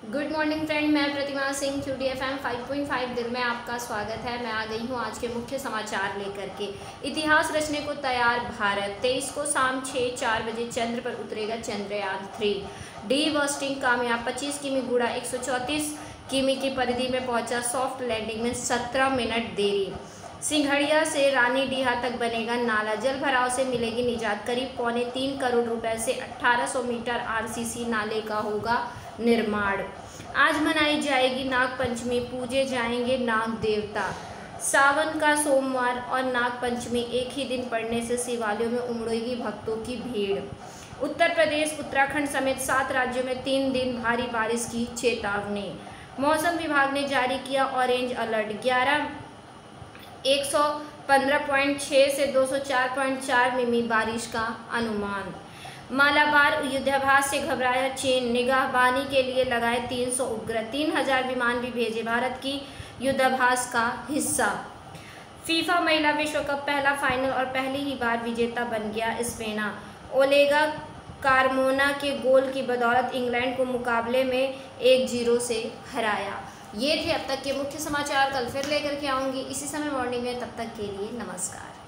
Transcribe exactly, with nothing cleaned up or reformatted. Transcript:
Good morning friend, मैं Pratima Singh Q D F M five point five दिल में आपका स्वागत है। मैं आ गई हूँ आज के मुख्य समाचार लेकर के। इतिहास रचने को तैयार भारत, तेईस को शाम छः चार बजे चंद्र पर उतरेगा चंद्रयान थ्री। डी बस्टिंग कामयाब, पच्चीस किमी गुड़ा एक सौ चौंतीस किमी की परिधि में पहुंचा, सॉफ्ट लैंडिंग में सत्रह मिनट देरी। सिंघड़िया से रानीडीहा तक बनेगा नाला, जल भराव से मिलेगी निजात। करीब पौने तीन करोड़ रुपए से अठारह सौ मीटर आर सी सी नाले का होगा निर्माण। आज मनाई जाएगी नाग पंचमी, पूजे जाएंगे नाग देवता। सावन का सोमवार और नाग पंचमी एक ही दिन पड़ने से शिवालयों में उमड़ेगी भक्तों की भीड़। उत्तर प्रदेश, उत्तराखंड समेत सात राज्यों में तीन दिन भारी बारिश की चेतावनी। मौसम विभाग ने जारी किया ऑरेंज अलर्ट। ग्यारह एक सौ पंद्रह पॉइंट छः से दो सौ चार पॉइंट चार मिमी बारिश का अनुमान। मालाबार युद्धाभ्यास से घबराया चीन, निगाहबानी के लिए लगाए तीन सौ उपग्रह, तीन हजार विमान भी भेजे, भारत की युद्धाभ्यास का हिस्सा। फीफा महिला विश्व कप पहला फाइनल और पहली ही बार विजेता बन गया स्पेन। ओलेगा कारमोना के गोल की बदौलत इंग्लैंड को मुकाबले में एक जीरो से हराया। ये थे अब तक के मुख्य समाचार। कल फिर लेकर के आऊँगी इसी समय मॉर्निंग में, तब तक के लिए नमस्कार।